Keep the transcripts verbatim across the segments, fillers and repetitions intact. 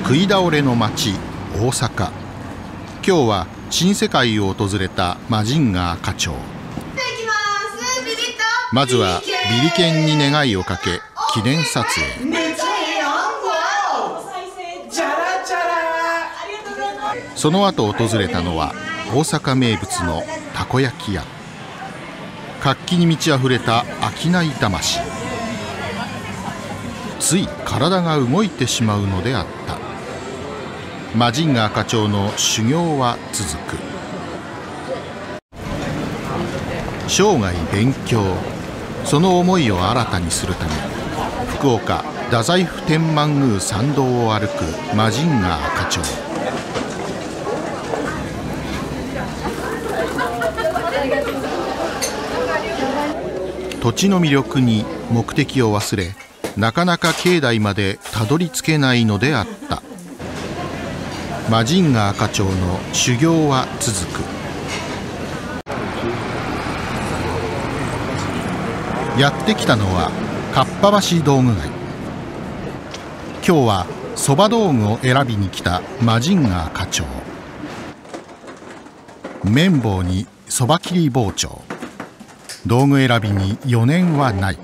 食い倒れの町大阪。今日は新世界を訪れたマジンガー課長。まずはビリケンに願いをかけ記念撮影。その後訪れたのは大阪名物のたこ焼き屋。活気に満ち溢れた商い魂。つい体が動いてしまうのであった。マジンガー課長の修行は続く。生涯勉強、その思いを新たにするため、福岡太宰府天満宮参道を歩くマジンガー課長。土地の魅力に目的を忘れ、なかなか境内までたどり着けないのであった。マジンガー課長の修行は続く。やってきたのはかっぱ橋道具街。今日はそば道具を選びに来たマジンガー課長。綿棒にそば切り包丁、道具選びに余念はない。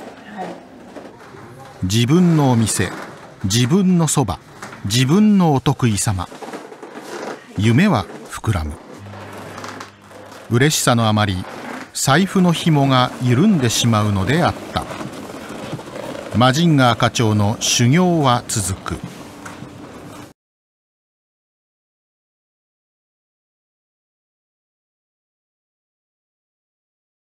自分のお店、自分のそば、自分のお得意様。夢は膨らむ。嬉しさのあまり財布の紐が緩んでしまうのであった。マジンガー課長の修行は続く。